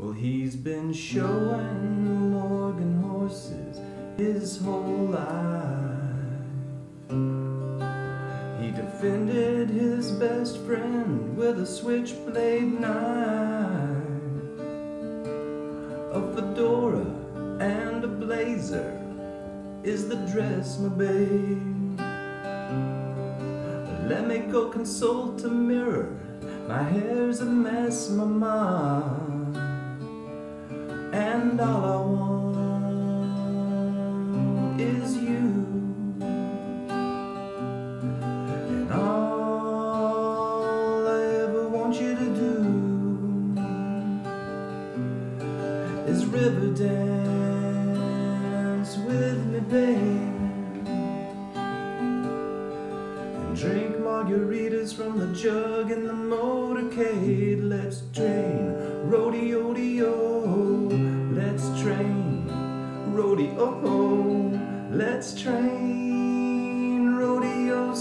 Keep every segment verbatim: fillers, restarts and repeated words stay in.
Well, he's been showing Morgan horses his whole life. He defended his best friend with a switchblade knife. A fedora and a blazer is the dress, my babe. Let me go consult a mirror. My hair's a mess, my mom. And all I want is you. And all I ever want you to do is river dance with me, babe. And drink margaritas from the jug in the motorcade. Let's train rodeo-deo. Let's train rodeo. Let's train rodeo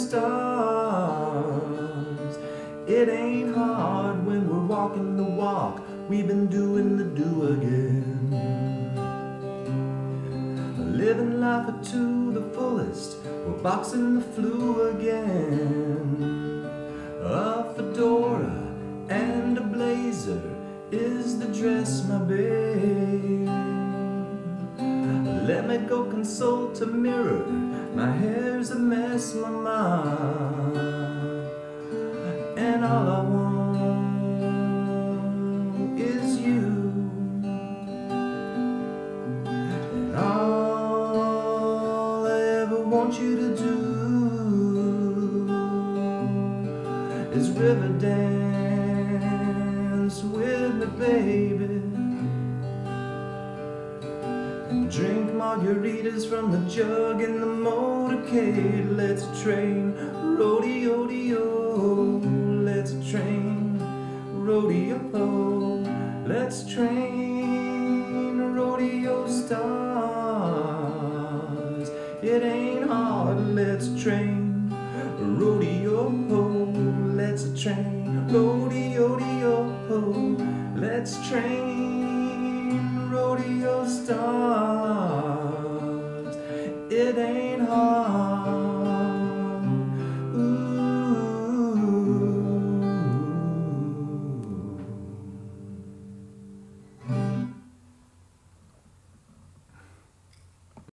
stars. It ain't hard when we're walking the walk. We've been doing the do again. Living life to the fullest. We're boxing the flu again. A fedora and a blazer is the dress, my babe. Let me go consult a mirror. My hair's a mess, my mom. And all I want is you. And all I ever want you to do is river dance with me, baby. And drink margaritas from the jug in the motorcade. Let's train rodeo-deo. Let's train rodeo. Let's train rodeo stars. It ain't hard. Let's train rodeo. Let's train rodeo-deo. Let's train rodeo stars.